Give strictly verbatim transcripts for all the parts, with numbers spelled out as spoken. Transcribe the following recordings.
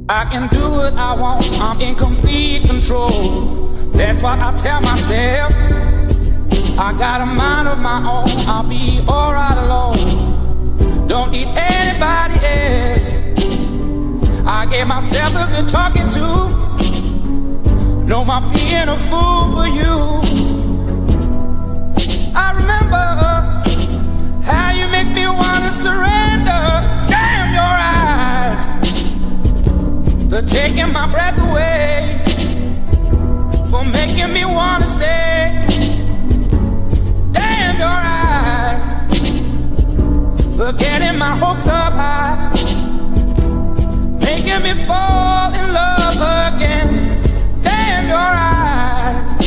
I can do what I want, I'm in complete control. That's what I tell myself. I got a mind of my own, I'll be alright alone. Don't need anybody else. I gave myself a good talking to. No more being a fool for you. I remember how you make me wanna surrender. Damn your eyes, for taking my breath away, for making me wanna stay. Damn your eyes, for getting my hopes up high, making me fall in love again. Damn your eyes,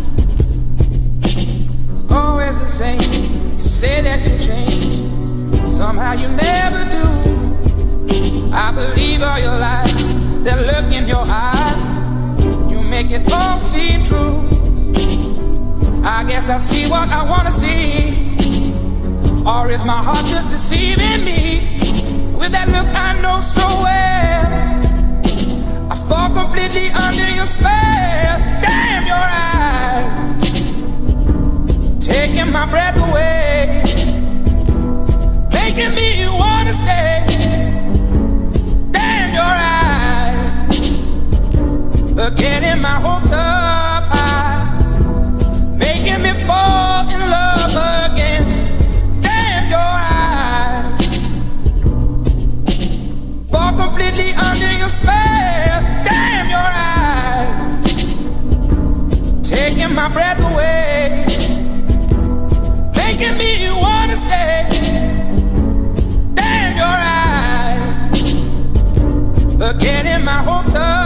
it's always the same. You say that you change, somehow you never do. I believe all your lies, that look in your eyes, you make it all seem true. I guess I see what I wanna see, or is my heart just deceiving me? With that look I know so well, I fall completely under your spell. Damn your eyes, taking my breath away, making me wanna stay. Damn your eyes, for getting my hopes up high, making me fall in love again. Damn your eyes, fall completely under your spell. Damn your eyes, taking my breath away, making me wanna stay. Damn your eyes, for getting my hopes up.